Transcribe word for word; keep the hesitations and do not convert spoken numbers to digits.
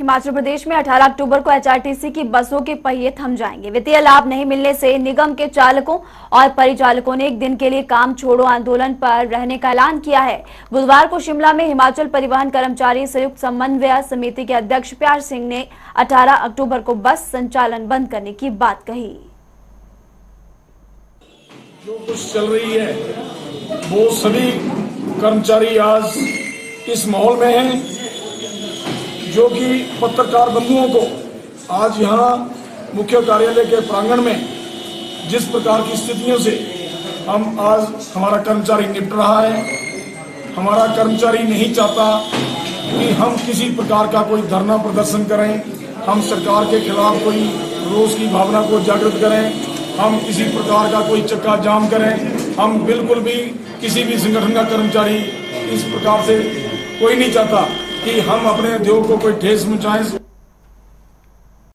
हिमाचल प्रदेश में अठारह अक्टूबर को एचआरटीसी की बसों के पहिए थम जाएंगे। वित्तीय लाभ नहीं मिलने से निगम के चालकों और परिचालकों ने एक दिन के लिए काम छोड़ो आंदोलन पर रहने का ऐलान किया है। बुधवार को शिमला में हिमाचल परिवहन कर्मचारी संयुक्त समन्वय समिति के अध्यक्ष प्यार सिंह ने अठारह अक्टूबर को बस संचालन बंद करने की बात कही। जो कुछ चल रही है वो सभी कर्मचारी आज इस माहौल में हैं, जो कि पत्रकार बंधुओं को आज यहाँ मुख्य कार्यालय के प्रांगण में जिस प्रकार की स्थितियों से हम आज हमारा कर्मचारी निपट रहा है, हमारा कर्मचारी नहीं चाहता कि हम किसी प्रकार का कोई धरना प्रदर्शन करें, हम सरकार के खिलाफ कोई रोष की भावना को जागृत करें, हम किसी प्रकार का कोई चक्का जाम करें। हम बिल्कुल भी किसी भी संगठन का कर्मचारी इस प्रकार से कोई नहीं चाहता कि हम अपने उद्योग को कोई ठेस पहुंचाएं।